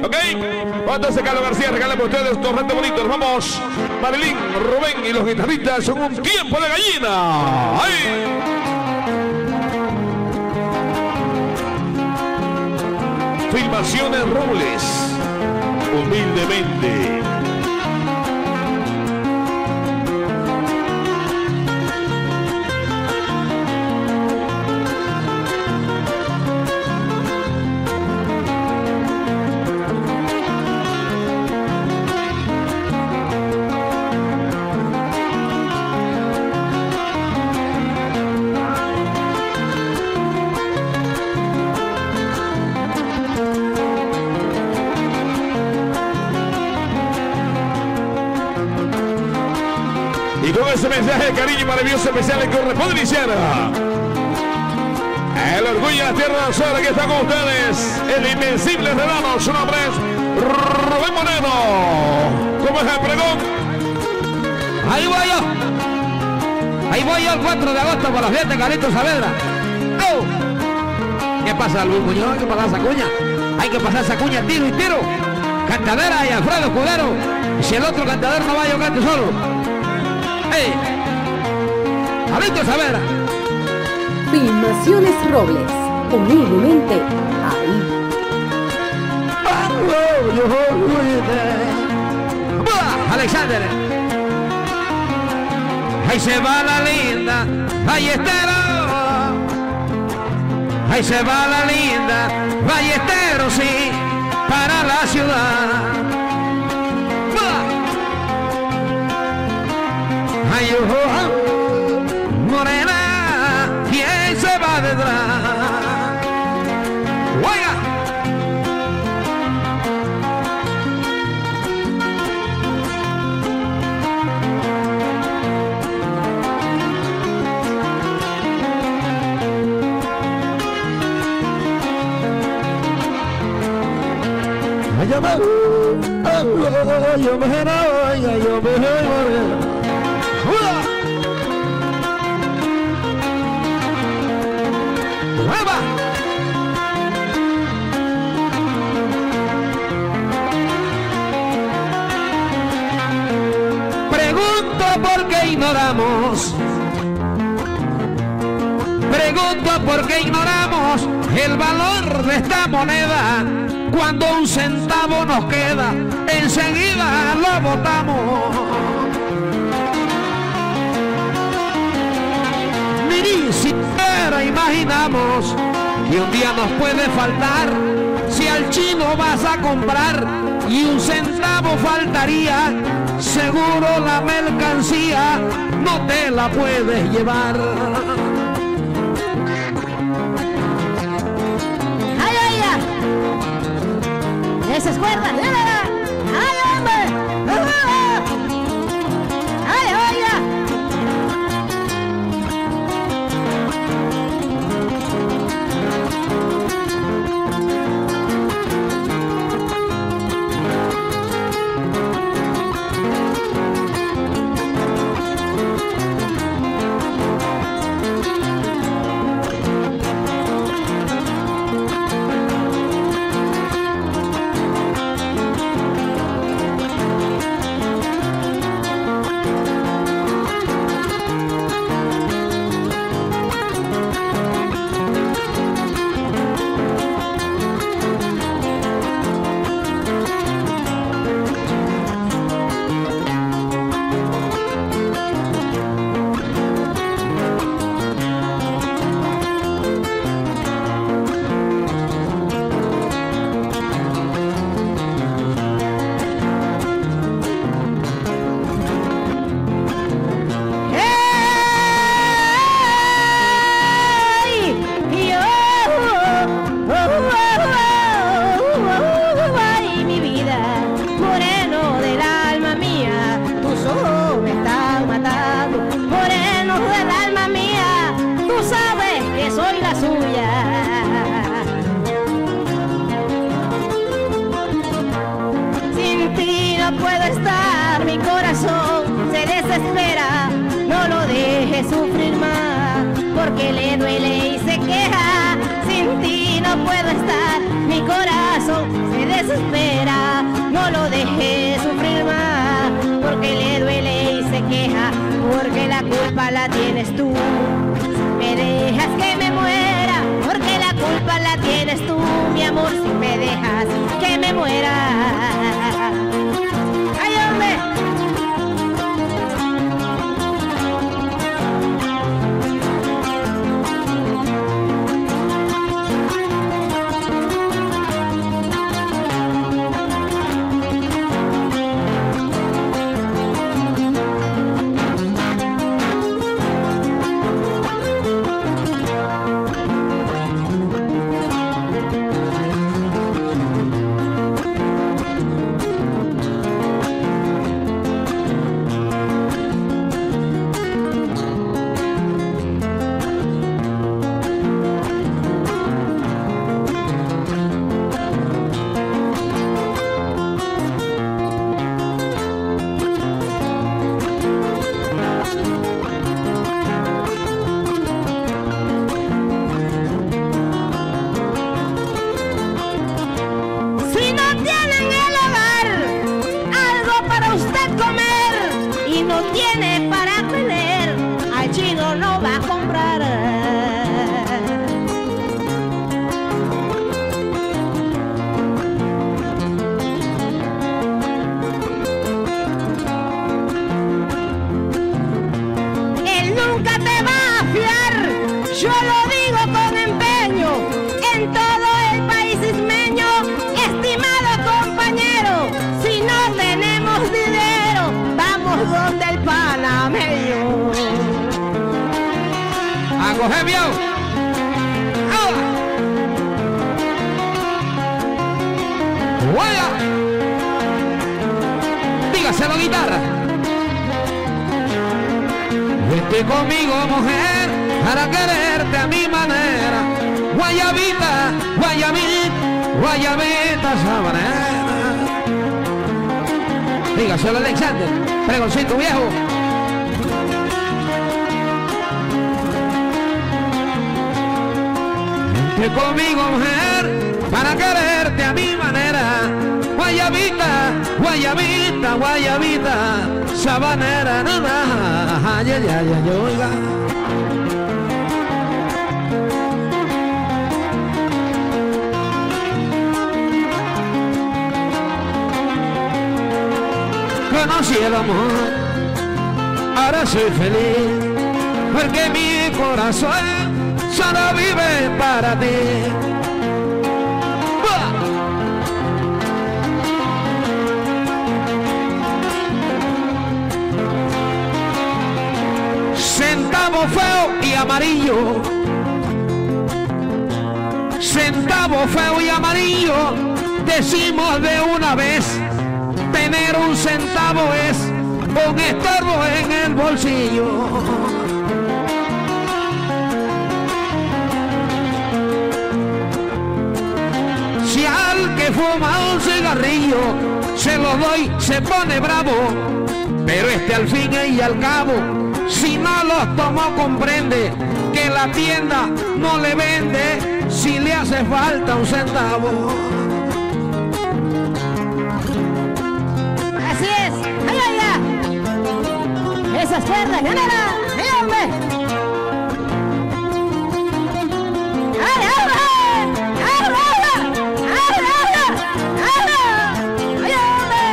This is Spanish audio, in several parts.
¿Ok? Entonces Carlos García regala por ustedes torrente bonito. Vamos, Marilyn, Rubén y los guitarristas son un tiempo de gallina. ¡Ay! Filmaciones Robles, humildemente. Y con ese mensaje de cariño maravilloso especial que corresponde iniciar el orgullo de la tierra del sol. Aquí está con ustedes el invencible Relano. Su nombre es Rubén Moreno. ¿Cómo es el pregón? Ahí voy yo. Ahí voy yo el 4 de agosto por la fiesta de Carlitos Saavedra. ¡Oh! ¿Qué pasa, Luis Muñoz? Hay que pasar esa cuña. Hay que pasar esa cuña tiro y tiro. Cantadera y Alfredo Escudero. Y si el otro cantadero no va, yo canto solo. ¡Hey! Carlitos Saavedra. Filmaciones Robles, humildemente ahí. Alexander. Ahí se va la linda Ballestero. Ahí se va la linda Ballestero, sí, para la ciudad. Ay, morena, ¿quién se va detrás? ¡Oiga! Yo me pregunto por qué ignoramos. Pregunto por qué ignoramos el valor de esta moneda. Cuando un centavo nos queda, enseguida lo botamos. Ni siquiera imaginamos que un día nos puede faltar. Si al chino vas a comprar y un centavo faltaría, seguro la mercancía no te la puedes llevar. ¡Esa es cuerda! ¡Ay, hombre! ¡Ay, oiga! Espera, no lo dejes sufrir más, porque le duele y se queja. Sin ti no puedo estar, mi corazón se desespera, no lo dejes sufrir más, porque le duele y se queja, porque la culpa la tienes tú. Me dejas que me muera, porque la culpa la tienes tú, mi amor, si me dejas que me muera. ¡Ay, hombre! Dígaselo, guitarra. Vete conmigo, mujer, para quererte a mi manera. Guayabita, guayabita, guayabita sabanera. Dígaselo, Alexander, pregoncito viejo. Vete conmigo, mujer, para quererte a mi manera. Guayabita, guayabita, guayabita, sabanera, nada, ay, ay, ay, ay, oiga. Conocí el amor, ahora soy feliz, porque mi corazón solo vive para ti. Centavo feo y amarillo, centavo feo y amarillo, decimos de una vez, tener un centavo es un estorbo en el bolsillo. Si al que fuma un cigarrillo se lo doy, se pone bravo, pero al fin y al cabo, si no los tomó, comprende que la tienda no le vende si le hace falta un centavo. Así es. ¡Ay, ay, ay! Esas perras, ganará. ¡Ay, hombre! ¡Ay, hombre! ¡Ay, hombre! ¡Ay, hombre! ¡Ay, hombre!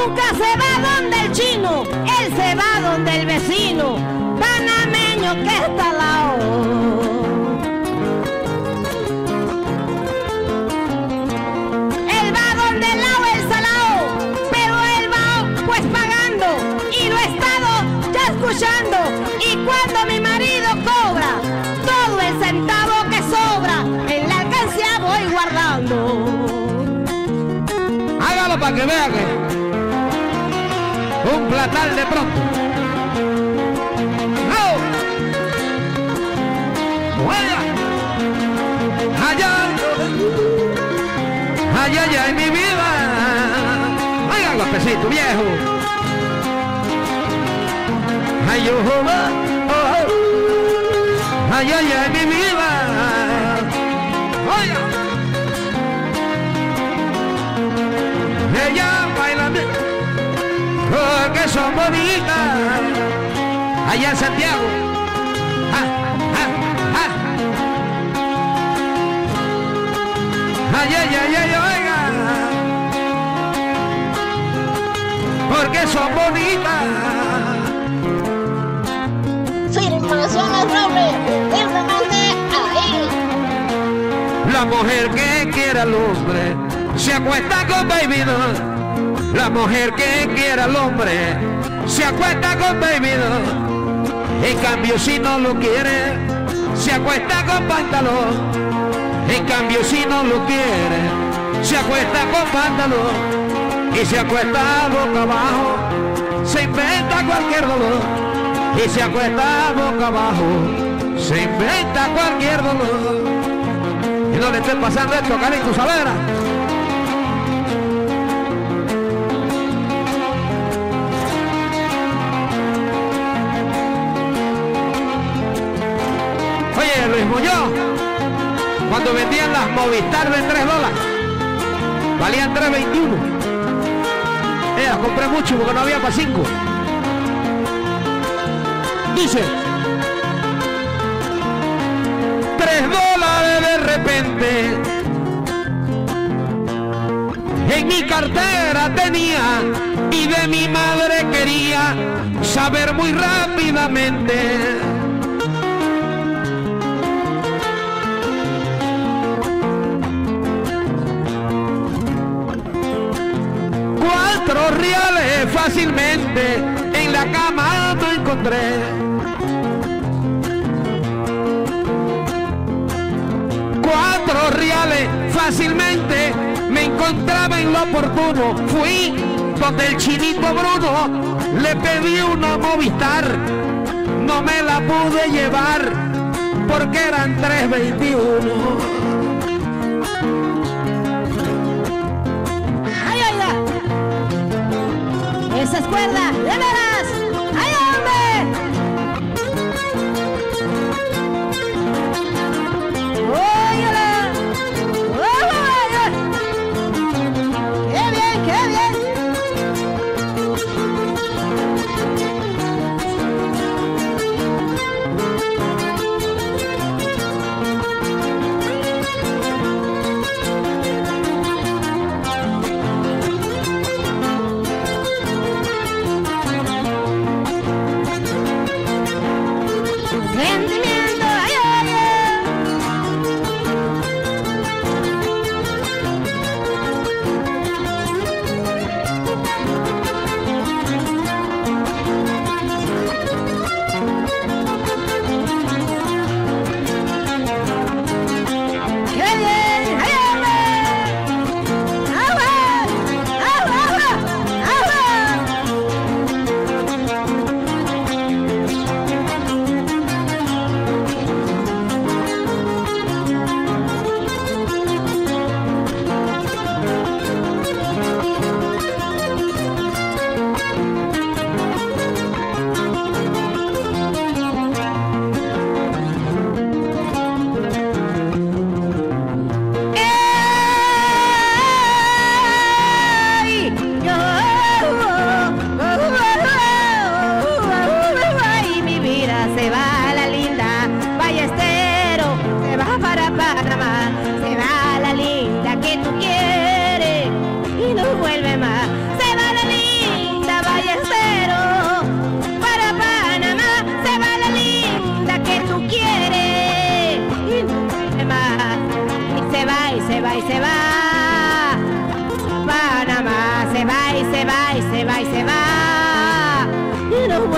nunca se va donde el chino, él se va donde el vecino, panameño que está al lado. Él va donde el lado el salao, pero él va pues pagando y lo he estado ya escuchando. Y cuando mi marido cobra, todo el centavo que sobra, en la alcancía voy guardando. Hágalo para que vea que un platal de pronto. ¡Oh! ¡Vaya! ¡Ay, ay, ay, mi vida! ¡Oiga, golpecito viejo! ¡Ay, yo! ¡Ay, ay, ay, mi vida! ¡Oiga! Ella baila porque son bonitas allá en Santiago. Ay, ay, ay, ay, oiga, porque son bonitas. Firmación al roble, firmemente ahí. La mujer que quiera al hombre se acuesta con baby doll. La mujer que quiera al hombre se acuesta con baby doll. En cambio si no lo quiere, se acuesta con pantalón. En cambio si no lo quiere, se acuesta con pantalón. Y se acuesta boca abajo, se inventa cualquier dolor. Y se acuesta boca abajo, se inventa cualquier dolor. Y no le esté pasando esto, Carlitos Saavedra. Oye, Luis Muñoz, cuando vendían las Movistar de $3, valían $3.21. Las compré mucho porque no había para 5. Dice $3 de repente en mi cartera tenía y de mi madre quería saber muy rápidamente. $4 fácilmente en la cama no encontré. $4 fácilmente me encontraba en lo oportuno. Fui donde el chinito Bruno, le pedí una Movistar, no me la pude llevar porque eran $3.21. Esa es cuerda, de veras. ¡Ay, hombre! ¡Óyala! ¡Óyala! ¡Qué bien, qué bien!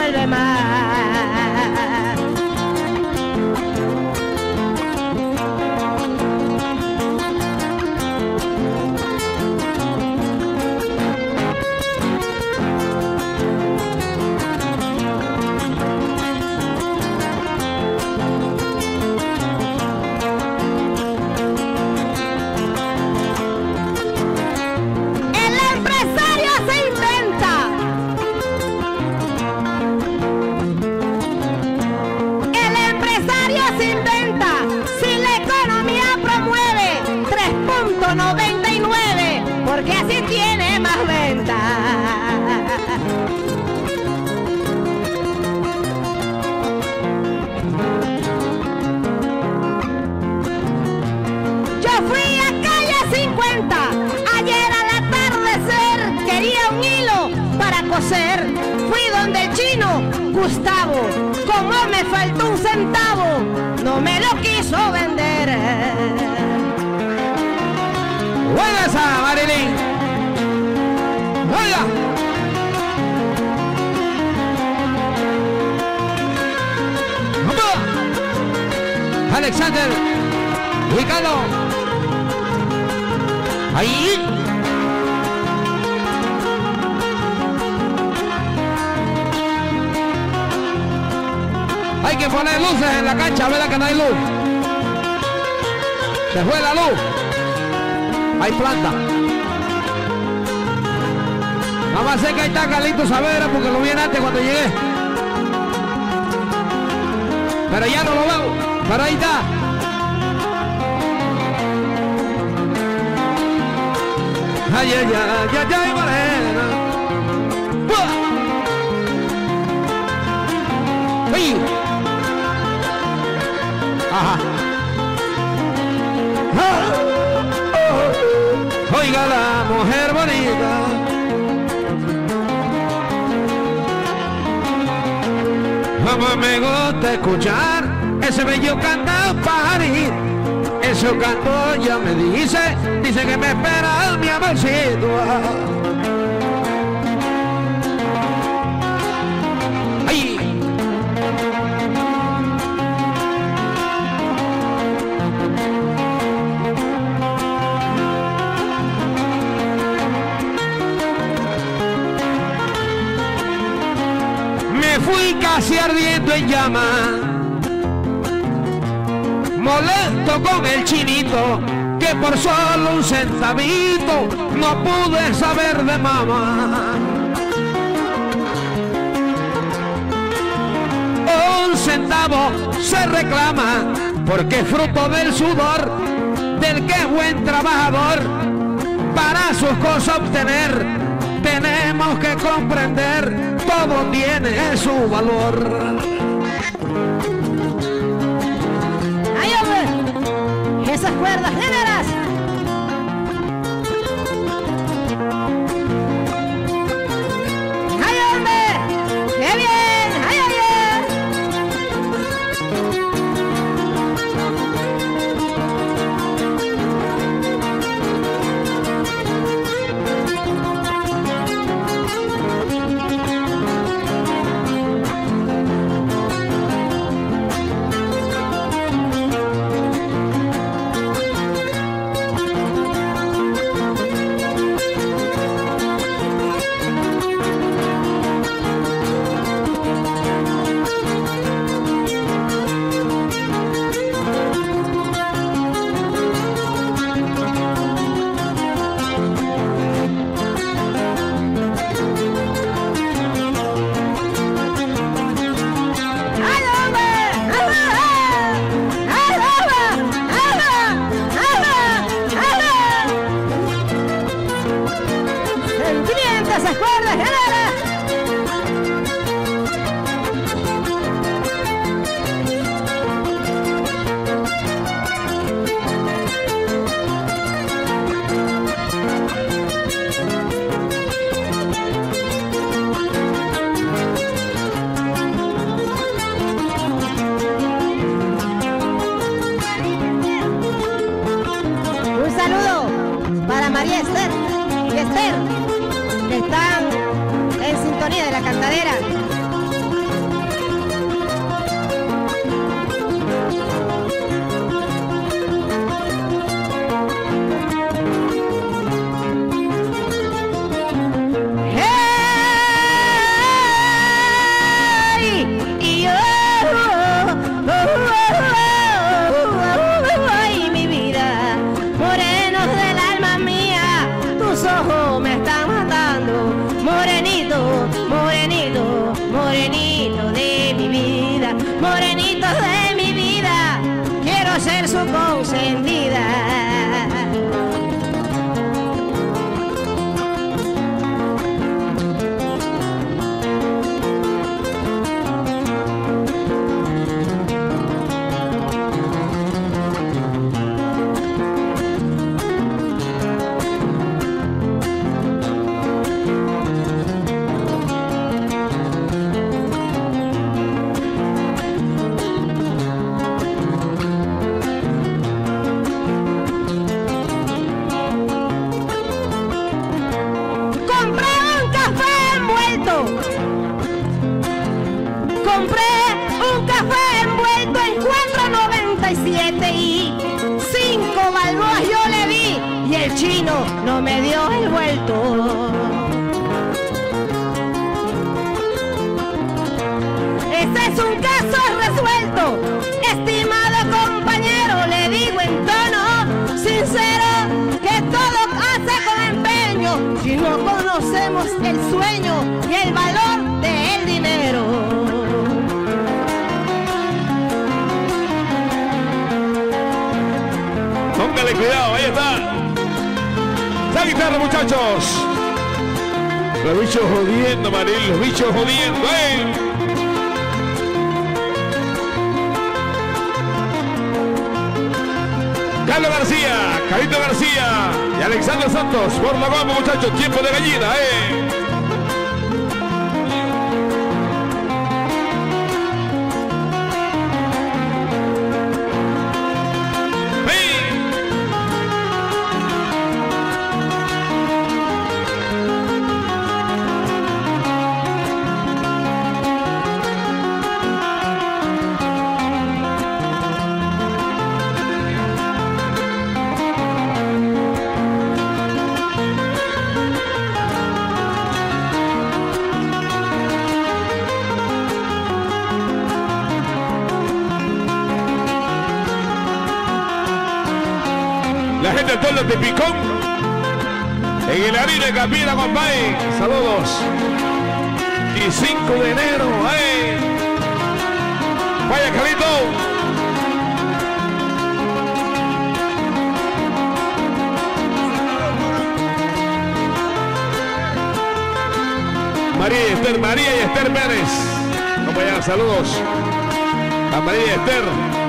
vuelve más. Porque así tiene más venta. Yo fui a calle 50, ayer al atardecer, quería un hilo para coser. Fui donde el chino Gustavo, como me faltó un centavo, no me lo quiso vender. ¡Buenas a Marilyn! ¡Oiga! ¡Vamos! Alexander, ubicado. Ahí. Hay que poner luces en la cancha, ¿verdad que no hay luz? Se fue la luz. Hay planta. Nada más sé que ahí está Carlito Saavedra porque lo vi antes cuando llegué. Pero ya no lo veo. Pero ahí está. Ay, ay, ay, ay, ay, morena. ¡Ay! Ajá. Oiga la mujer bonita, como me gusta escuchar ese bello canto pajarito. Ese canto ya me dice que me espera mi amorcito. Ay. Fui casi ardiendo en llamas, molesto con el chinito, que por solo un centavito no pude saber de mamá. Un centavo se reclama porque es fruto del sudor del que es buen trabajador. Para sus cosas obtener tenemos que comprender, todo tiene su valor. ¡Ay, hombre! ¡Esas cuerdas negras! ¡Ay, hombre! ¡Qué bien! ¡Ay, ay, ay! María Esther y Esther, que están en sintonía de la cantadera. chino no me dio el vuelto. Este es un caso resuelto, estimado compañero, le digo en tono sincero que todo hace con empeño si no conocemos el sueño y el valor del dinero. Póngale cuidado, ahí está. ¡La guitarra, muchachos! Los bichos jodiendo, Maril, los bichos jodiendo, Carlos García, Carito García y Alexander Santos por la goma, muchachos, tiempo de gallina, La gente de Tolo de Picón, en el harina de Capira, compadre. Saludos. Y 5 de enero, vaya, Carito. María y Esther Pérez. Compañeras, saludos a María y Esther.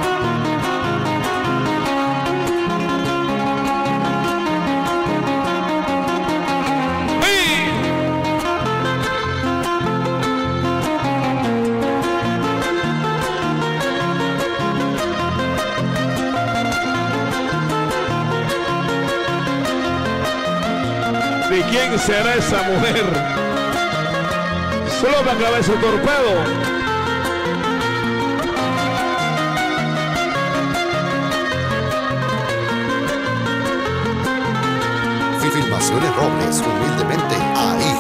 ¿De quién será esa mujer? Solo me acaba ese torpedo. Filmaciones Robles, humildemente ahí.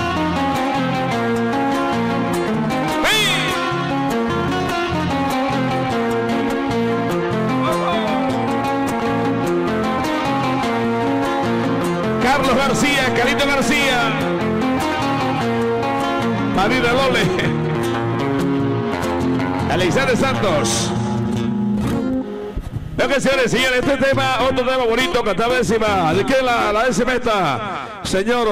Carlos García, Carito García, Marina Lole, Alexander Santos. Lo que señores, este tema, otro tema bonito, cantaba décima. ¿De qué la décima esta? Señor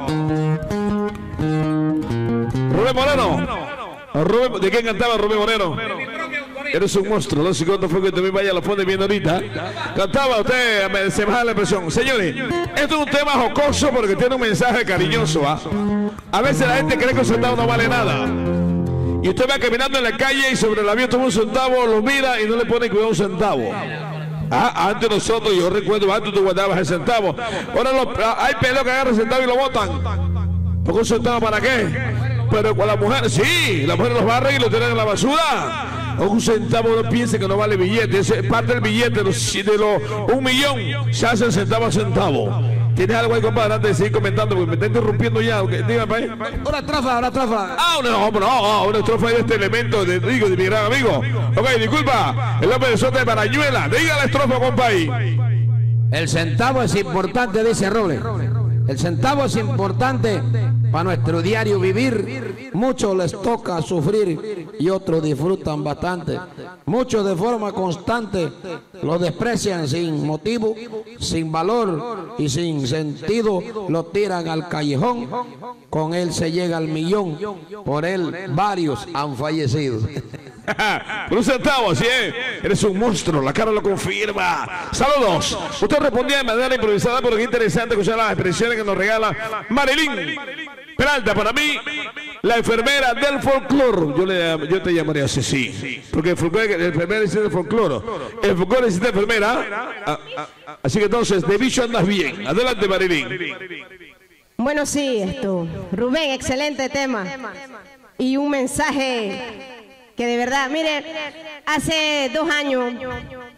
Rubén Moreno. ¿De quién cantaba Rubén Moreno? Eres un monstruo, no sé cuánto fue que también vaya, lo pone bien ahorita. Cantaba usted, se me da la impresión. Señores, esto es un tema jocoso porque tiene un mensaje cariñoso. A veces la gente cree que un centavo no vale nada. Y usted va caminando en la calle y sobre el avión toma un centavo, lo mira y no le pone cuidado un centavo. Antes nosotros, yo recuerdo, antes tú guardabas el centavo. Ahora hay pelos que agarran el centavo y lo botan. ¿Porque un centavo para qué? Pero con la mujer, sí, las mujeres los barren y lo tiran en la basura. O un centavo no piense que no vale billete, es parte del billete de los 1 millón, se hace centavo a centavo. ¿Tienes algo ahí, compadre? Antes de seguir comentando, porque me está interrumpiendo ya. Dígame, país. Una estrofa. Una estrofa de este elemento de mi gran amigo. Ok, disculpa, el hombre de Sota de Parañuela. Diga la estrofa, compadre. El centavo es importante, dice Robles. El centavo es importante para nuestro diario vivir. Muchos les toca sufrir y otros disfrutan bastante. Muchos de forma constante lo desprecian sin motivo, sin valor y sin sentido. Lo tiran al callejón, con él se llega al millón. Por él varios han fallecido. Por un centavo, así es. Eres un monstruo, la cara lo confirma. Saludos. Usted respondía de manera improvisada, pero qué interesante escuchar las expresiones que nos regala Marilyn Peralta. Para mí, la enfermera del folclore. Yo te llamaría así, sí. Porque el enfermera necesita el folclore. El folclore necesita enfermera. Así que entonces, de bicho andas bien. Adelante, Marilyn. Bueno, sí, Rubén, excelente tema. Y un mensaje que de verdad, mire, hace 2 años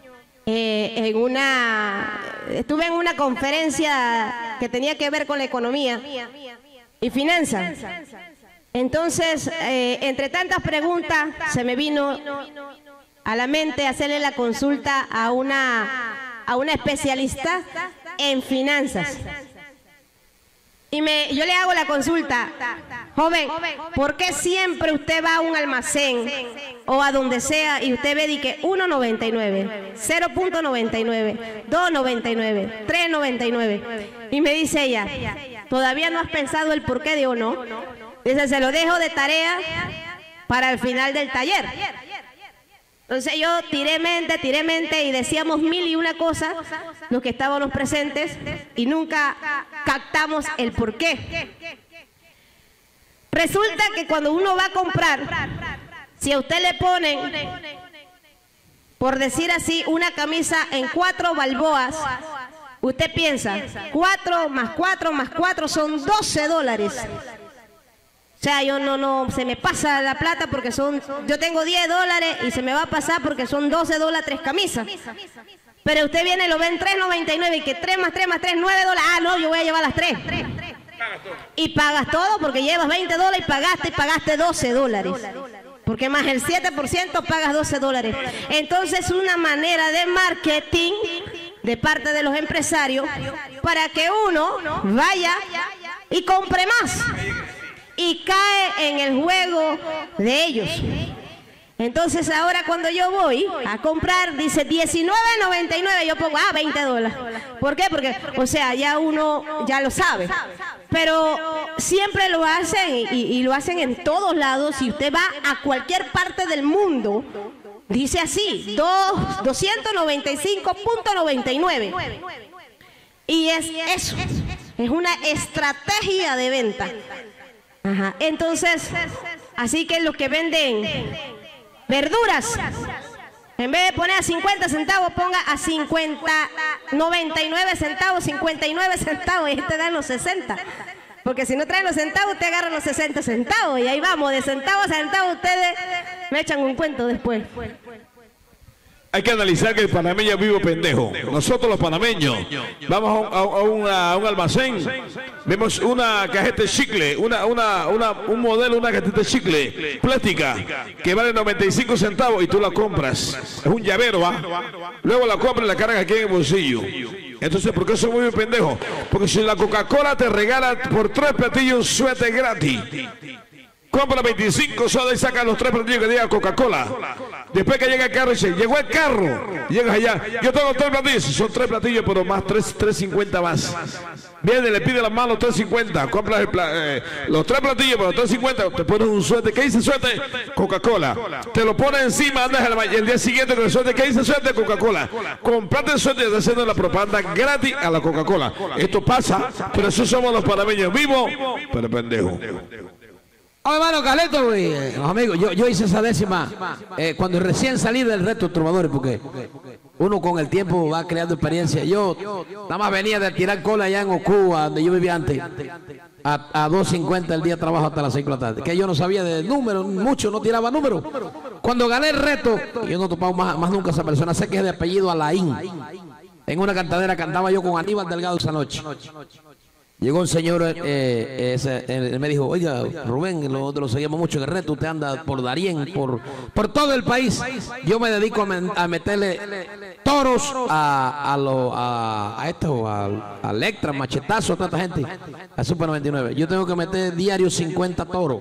estuve en una conferencia que tenía que ver con la economía y finanzas. Entonces, entre tantas preguntas, se me vino a la mente hacerle la consulta a una especialista en finanzas. Y yo le hago la consulta: joven, ¿por qué siempre usted va a un almacén o a donde sea y usted ve de que 1.99, 0.99, 2.99, 3.99? Y me dice ella: ¿todavía no has pensado el por qué? Digo, no. Dice, se lo dejo de tarea para el final del taller. Entonces yo tiré mente y decíamos mil y una cosas los que estábamos presentes y nunca captamos el por qué. Resulta que cuando uno va a comprar, si a usted le ponen, por decir así, una camisa en 4 balboas, usted piensa, 4 más 4 más 4 son $12. O sea, yo no, se me pasa la plata porque yo tengo $10 y se me va a pasar porque son $12 3 camisas. Pero usted viene y lo ve en $3.99 y que 3 más 3 más 3, $9. Ah, no, yo voy a llevar las 3. Y pagas todo porque llevas $20 y pagaste $12. Porque más el 7% pagas $12. Entonces es una manera de marketing de parte de los empresarios para que uno vaya y compre más. Y cae en el juego de ellos. Entonces ahora cuando yo voy a comprar, dice $19.99, yo pongo, $20. ¿Por qué? Porque, o sea, ya uno ya lo sabe. Pero siempre lo hacen y lo hacen en todos lados. Si usted va a cualquier parte del mundo, dice así, 295.99. Y es eso, es una estrategia de venta. Ajá. Entonces, así que los que venden verduras, en vez de poner a 50 centavos, ponga a 99 centavos, 59 centavos, y te dan los 60. Porque si no traen los centavos, te agarran los 60 centavos. Y ahí vamos, de centavo a centavo, ustedes me echan un cuento después. Hay que analizar que el panameño vive pendejo. Nosotros los panameños vamos a un almacén, vemos una cajeta de chicle, un modelo, una cajeta de chicle plástica que vale 95 centavos y tú la compras. Es un llavero, ¿va? Luego la compras y la cargas aquí en el bolsillo. Entonces, ¿por qué son muy pendejos? Porque si la Coca-Cola te regala por 3 platillos un suéter gratis. Compra 25 sodas y saca los 3 platillos que diga Coca-Cola. Después que llega el carro, dice, llegó el carro. Llegas allá, yo tengo 3 platillos. Son 3 platillos, pero más 3.50 más. Viene, le pide las manos 3.50. Compras los 3 platillos, pero 3.50. Te pones un suéter. ¿Qué dice suéter? Coca-Cola. Te lo pones encima, andas el día siguiente con el suéter. ¿Qué dice suéter? Coca-Cola. Comprate el suéter y estás haciendo la propaganda gratis a la Coca-Cola. Esto pasa, pero eso somos los panameños vivos, pero pendejos. Oh, hermano Carleto, amigos, yo hice esa décima cuando recién salí del reto de trovadores, porque uno con el tiempo va creando experiencia. Yo nada más venía de tirar cola allá en Ocuba, donde yo vivía antes, a 2.50 el día de trabajo hasta las 6 de la tarde, que yo no sabía de números, mucho, no tiraba números. Cuando gané el reto, yo no topaba más nunca a esa persona, sé que es de apellido Alain. En una cantadera cantaba yo con Aníbal Delgado esa noche. Llegó un señor, me dijo, oiga, Rubén, nosotros lo seguimos mucho en el reto, usted anda por Darién, por todo el país. Yo me dedico a meterle toros a Electra, Machetazo, a tanta gente, a Super 99. Yo tengo que meter diario 50 toros.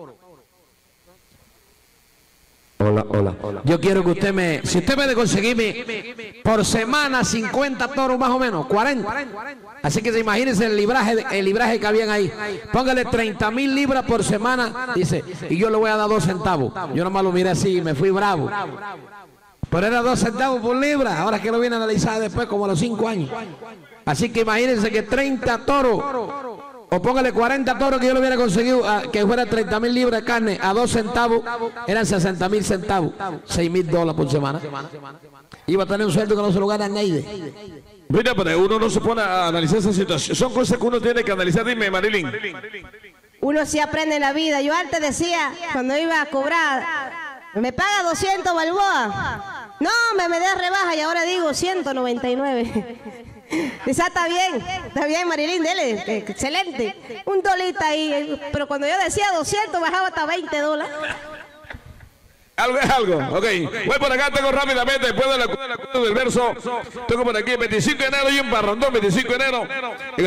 Hola. Yo quiero que usted si usted puede conseguirme por semana 50 toros más o menos, 40. Así que imagínense el libraje que habían ahí. Póngale 30.000 libras por semana, dice, y yo le voy a dar 2 centavos. Yo nomás lo miré así y me fui bravo. Pero era 2 centavos por libra, ahora que lo viene a analizar después como a los 5 años. Así que imagínense que 30 toros. O póngale 40 toros que yo lo hubiera conseguido, que fuera 30.000 libras de carne a 2 centavos, eran 60.000 centavos, $6.000 por semana. Iba a tener un sueldo que no se lo gana nadie. Mira, pero uno no se pone a analizar esa situación. Son cosas que uno tiene que analizar. Dime, Marilyn. Uno sí aprende en la vida. Yo antes decía, cuando iba a cobrar Me paga 200 balboa. No, me da rebaja y ahora digo 199. Dice, está bien, Marilyn, dele, excelente. Un dolita ahí, pero cuando yo decía 200 bajaba hasta $20. Algo es algo, ok. Voy por acá, tengo rápidamente, después del verso, tengo por aquí 25 de enero y un parrandón, 25 de enero.